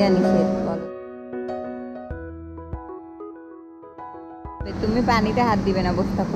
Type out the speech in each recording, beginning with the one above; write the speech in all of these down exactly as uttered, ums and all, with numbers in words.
দেয়া নিষেধ। বলো, তুমি পানিতে হাত দিবে না, বসে থাকো।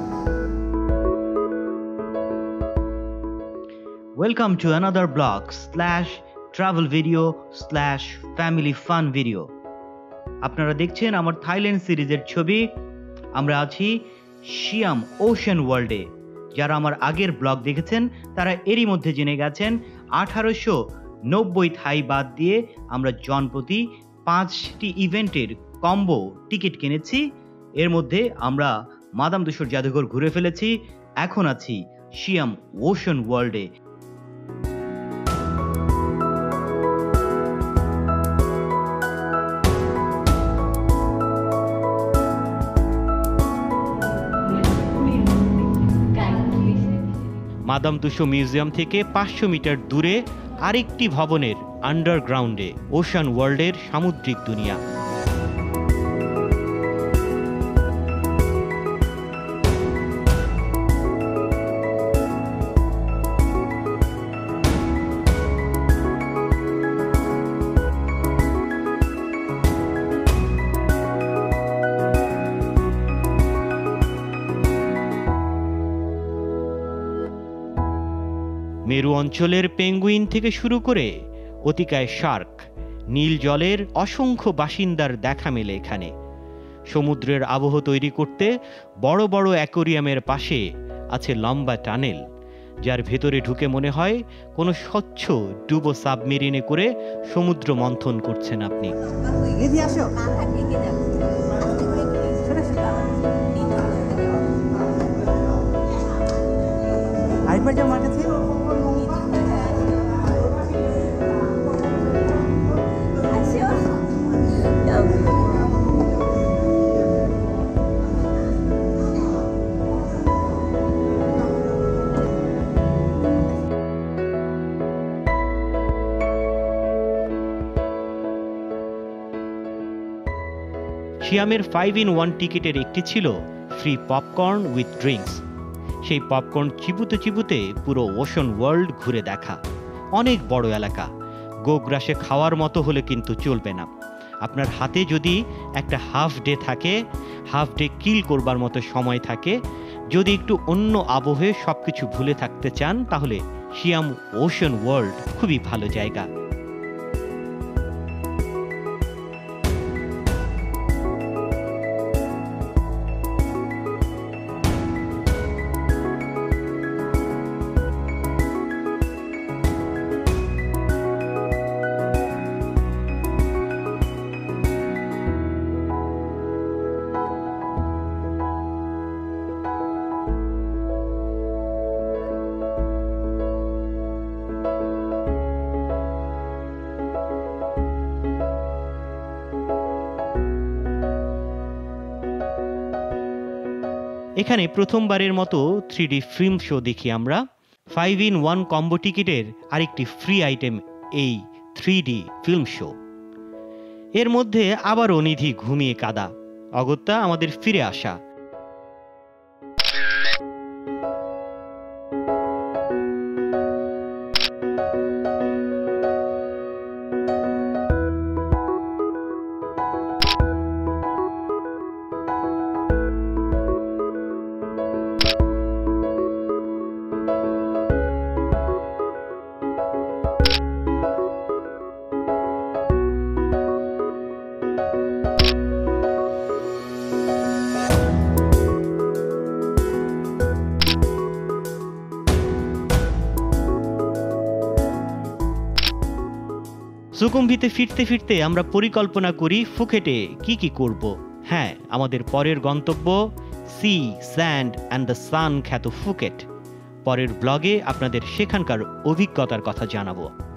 Welcome to another blog slash travel video slash family fun video. আপনারা দেখছেন আমার থাইল্যান্ড সিরিজের ছবি। আমরা আছি শিয়াম ওশান ওয়ার্ল্ডে। যারা আমার আগের ব্লগ দেখেছেন তারা এরই মধ্যে জেনে গেছেন আঠারোশো নব্বই থাই বাদ দিয়ে আমরা জনপ্রতি পাঁচটি ইভেন্টের কম্বো টিকিট কিনেছি। এর মধ্যে আমরা মাদাম তুষোর জাদুঘর ঘুরে ফেলেছি। এখন আছি শিয়াম ওশান ওয়ার্ল্ডে। মাদাম তুষো মিউজিয়াম থেকে পাঁচশো মিটার দূরে আরেকটি ভবনের আন্ডারগ্রাউন্ডে ওশান ওয়ার্ল্ডের সামুদ্রিক দুনিয়া। মেরু অঞ্চলের পেঙ্গুইন থেকে শুরু করে অতিকায় শার্ক, নীল জলের অসংখ্য বাসিন্দার দেখা মেলে এখানে। সমুদ্রের আবহ তৈরি করতে বড় বড় অ্যাকোরিয়ামের পাশে আছে লম্বা টানেল, যার ভেতরে ঢুকে মনে হয় কোনো স্বচ্ছ ডুবো সাবমেরিনে করে সমুদ্র মন্থন করছেন আপনি। শিয়ামের ফাইভ ইন ওয়ান টিকিটের একটি ছিল ফ্রি পপকর্ন উইথ ড্রিঙ্কস। সেই পপকর্ন চিবুতে চিবুতে পুরো ওশান ওয়ার্ল্ড ঘুরে দেখা। অনেক বড় এলাকা, গোগ্রাসে খাওয়ার মতো হলে কিন্তু চলবে না। আপনার হাতে যদি একটা হাফ ডে থাকে, হাফ ডে কিল করবার মতো সময় থাকে, যদি একটু অন্য আবহে সব কিছু ভুলে থাকতে চান, তাহলে শিয়াম ওশান ওয়ার্ল্ড খুবই ভালো জায়গা। এখানে প্রথমবারের মতো থ্রি ডি ফিল্ম শো দেখি আমরা। ফাইভ ইন ওয়ান কম্বো টিকিটের আরেকটি ফ্রি আইটেম এই থ্রি ডি ফিল্ম শো। এর মধ্যে আবারও নিধি ঘুমিয়ে কাদা, অগত্যা আমাদের ফিরে আসা। সুকুম্ভিতে ফিরতে ফিরতে আমরা পরিকল্পনা করি ফুকেটে কি কি করব। হ্যাঁ, আমাদের পরের গন্তব্য sea, sand and the sun খ্যাত ফুকেট। পরের ব্লগে আপনাদের সেখানকার অভিজ্ঞতার কথা জানাবো।